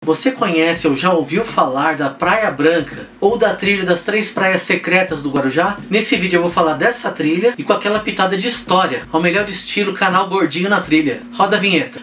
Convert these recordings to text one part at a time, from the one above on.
Você conhece ou já ouviu falar da Praia Branca ou da trilha das 3 praias secretas do Guarujá? Nesse vídeo eu vou falar dessa trilha e com aquela pitada de história, ao melhor estilo canal Gordinho na Trilha. Roda a vinheta.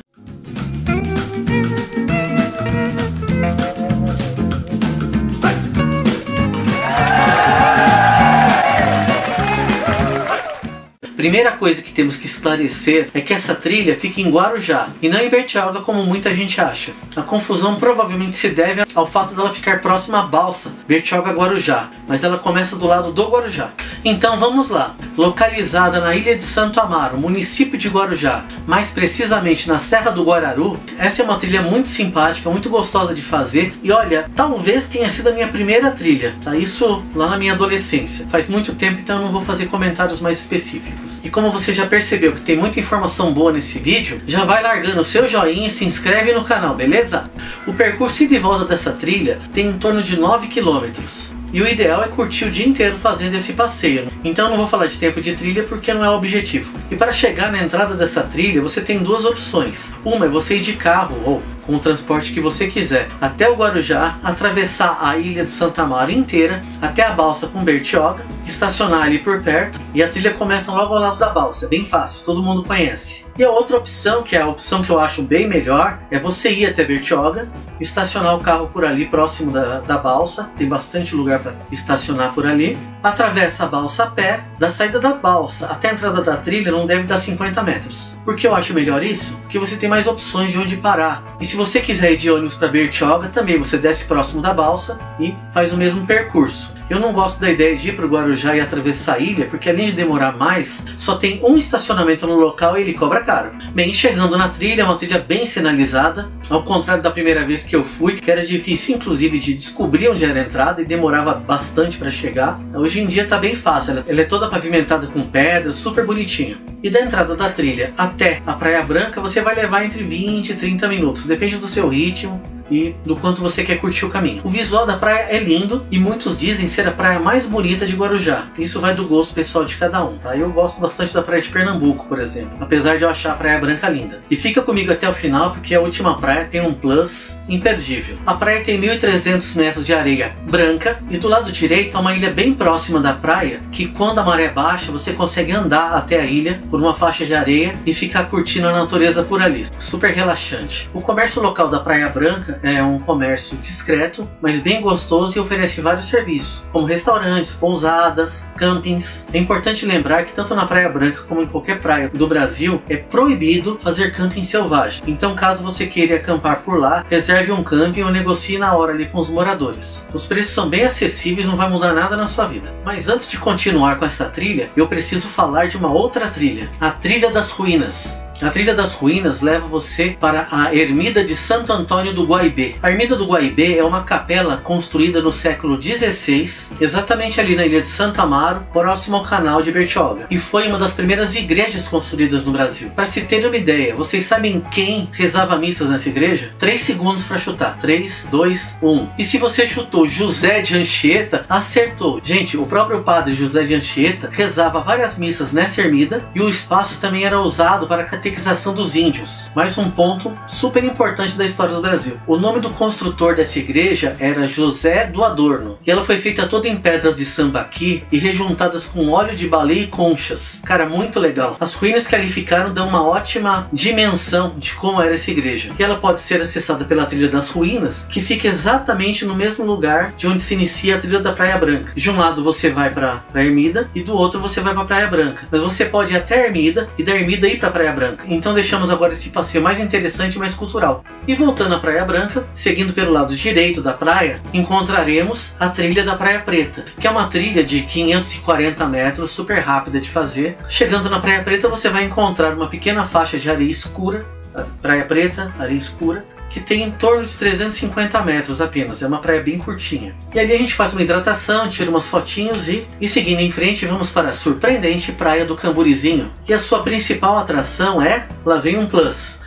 Primeira coisa que temos que esclarecer é que essa trilha fica em Guarujá e não em Bertioga como muita gente acha. A confusão provavelmente se deve ao fato dela ficar próxima à balsa Bertioga-Guarujá, mas ela começa do lado do Guarujá. Então vamos lá. Localizada na ilha de Santo Amaro, município de Guarujá, mais precisamente na Serra do Guararu, essa é uma trilha muito simpática, muito gostosa de fazer e olha, talvez tenha sido a minha primeira trilha, tá? Isso lá na minha adolescência. Faz muito tempo, então eu não vou fazer comentários mais específicos. E como você já percebeu que tem muita informação boa nesse vídeo, já vai largando o seu joinha e se inscreve no canal, beleza? O percurso ida e volta dessa trilha tem em torno de 9 km. E o ideal é curtir o dia inteiro fazendo esse passeio. Então eu não vou falar de tempo de trilha porque não é o objetivo. E para chegar na entrada dessa trilha você tem duas opções. Uma é você ir de carro ou com o transporte que você quiser até o Guarujá, atravessar a ilha de Santa Amaro inteira até a balsa com Bertioga, estacionar ali por perto e a trilha começa logo ao lado da balsa. É bem fácil, todo mundo conhece. E a outra opção, que é a opção que eu acho bem melhor, é você ir até Bertioga, estacionar o carro por ali próximo da balsa, tem bastante lugar para estacionar por ali, atravessa a balsa a pé, da saída da balsa até a entrada da trilha não deve dar 50 metros. Por que eu acho melhor isso? Porque você tem mais opções de onde parar. E se você quiser ir de ônibus para Bertioga, também você desce próximo da balsa e faz o mesmo percurso. Eu não gosto da ideia de ir para o Guarujá e atravessar a ilha, porque além de demorar mais, só tem um estacionamento no local e ele cobra caro. Bem, chegando na trilha, é uma trilha bem sinalizada, ao contrário da primeira vez que eu fui, que era difícil inclusive de descobrir onde era a entrada e demorava bastante para chegar. Hoje em dia está bem fácil, ela é toda pavimentada com pedras, super bonitinha. E da entrada da trilha até a Praia Branca você vai levar entre 20 e 30 minutos, depende do seu ritmo e do quanto você quer curtir o caminho. O visual da praia é lindo e muitos dizem ser a praia mais bonita de Guarujá. Isso vai do gosto pessoal de cada um, tá? Eu gosto bastante da praia de Pernambuco, por exemplo, apesar de eu achar a Praia Branca linda. E fica comigo até o final porque a última praia tem um plus imperdível. A praia tem 1.300 metros de areia branca e do lado direito há uma ilha bem próxima da praia que quando a maré baixa você consegue andar até a ilha por uma faixa de areia e ficar curtindo a natureza por ali. Super relaxante. O comércio local da Praia Branca é um comércio discreto, mas bem gostoso e oferece vários serviços, como restaurantes, pousadas, campings. É importante lembrar que tanto na Praia Branca como em qualquer praia do Brasil é proibido fazer camping selvagem. Então caso você queira acampar por lá, reserve um camping ou negocie na hora ali com os moradores. Os preços são bem acessíveis, não vai mudar nada na sua vida. Mas antes de continuar com essa trilha, eu preciso falar de uma outra trilha, a Trilha das Ruínas. A Trilha das Ruínas leva você para a Ermida de Santo Antônio do Guaibê. A Ermida do Guaibê é uma capela construída no século XVI, exatamente ali na ilha de Santo Amaro, próximo ao canal de Bertioga. E foi uma das primeiras igrejas construídas no Brasil. Para se ter uma ideia, vocês sabem quem rezava missas nessa igreja? 3 segundos para chutar. 3, 2, 1. E se você chutou José de Anchieta, acertou. Gente, o próprio padre José de Anchieta rezava várias missas nessa ermida e o espaço também era usado para catequização dos índios. Mais um ponto super importante da história do Brasil. O nome do construtor dessa igreja era José do Adorno e ela foi feita toda em pedras de sambaqui e rejuntadas com óleo de baleia e conchas. Cara, muito legal. As ruínas que ali ficaram dão uma ótima dimensão de como era essa igreja. E ela pode ser acessada pela Trilha das Ruínas, que fica exatamente no mesmo lugar de onde se inicia a Trilha da Praia Branca. De um lado você vai para a Ermida e do outro você vai para a Praia Branca. Mas você pode ir até a Ermida e da Ermida ir para a Praia Branca. Então deixamos agora esse passeio mais interessante e mais cultural. E voltando à Praia Branca, seguindo pelo lado direito da praia, encontraremos a trilha da Praia Preta, que é uma trilha de 540 metros, super rápida de fazer. Chegando na Praia Preta você vai encontrar uma pequena faixa de areia escura, Praia Preta, areia escura, que tem em torno de 350 metros apenas, é uma praia bem curtinha. E ali a gente faz uma hidratação, tira umas fotinhos e seguindo em frente vamos para a surpreendente Praia do Camburizinho. E a sua principal atração é, lá vem um plus,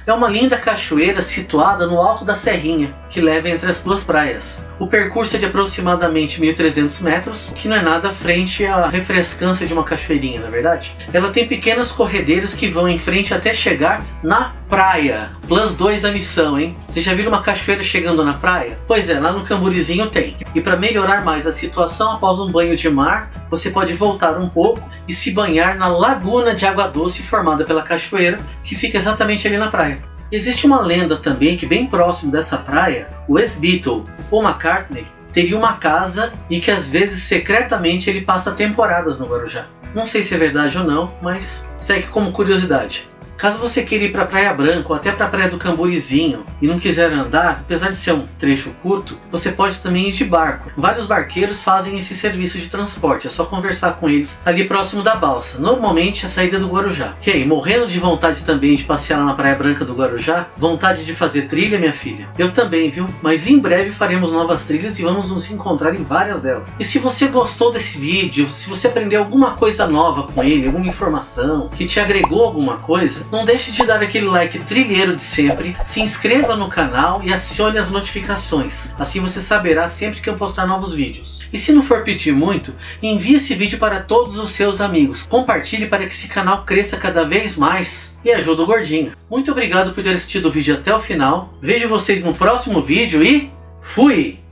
É uma linda cachoeira situada no alto da serrinha, que leva entre as duas praias. O percurso é de aproximadamente 1.300 metros, que não é nada frente à refrescância de uma cachoeirinha, na verdade. Ela tem pequenas corredeiras que vão em frente até chegar na praia. +2 a missão, hein? Você já viu uma cachoeira chegando na praia? Pois é, lá no Camburizinho tem. E para melhorar mais a situação após um banho de mar, você pode voltar um pouco e se banhar na laguna de água doce formada pela cachoeira, que fica exatamente ali na praia. Existe uma lenda também que bem próximo dessa praia, o ex-Beatle Paul McCartney teria uma casa e que às vezes secretamente ele passa temporadas no Guarujá. Não sei se é verdade ou não, mas segue como curiosidade. Caso você queira ir para Praia Branca ou até para a Praia do Camburizinho e não quiser andar, apesar de ser um trecho curto, você pode também ir de barco. Vários barqueiros fazem esse serviço de transporte, é só conversar com eles ali próximo da balsa. Normalmente a saída do Guarujá. E aí, morrendo de vontade também de passear lá na Praia Branca do Guarujá? Vontade de fazer trilha, minha filha? Eu também, viu? Mas em breve faremos novas trilhas e vamos nos encontrar em várias delas. E se você gostou desse vídeo, se você aprendeu alguma coisa nova com ele, alguma informação que te agregou alguma coisa, não deixe de dar aquele like trilheiro de sempre, se inscreva no canal e acione as notificações. Assim você saberá sempre que eu postar novos vídeos. E se não for pedir muito, envie esse vídeo para todos os seus amigos. Compartilhe para que esse canal cresça cada vez mais e ajude o gordinho. Muito obrigado por ter assistido o vídeo até o final. Vejo vocês no próximo vídeo e fui!